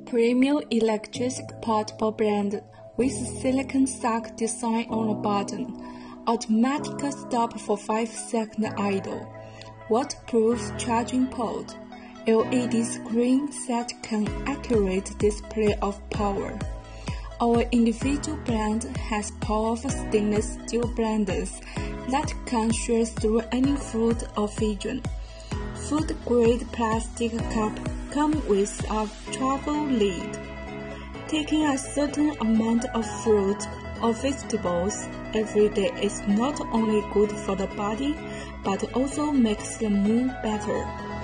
premium electric portable blender with silicone sock design on the bottom, automatic stop for 5-second idle, waterproof charging port, LED screen that can accurate display of power. Our individual blend has powerful stainless steel blenders that can share through any food occasion. Food-grade plastic cup come with a travel lid. Taking a certain amount of fruit or vegetables every day is not only good for the body, but also makes the mood better.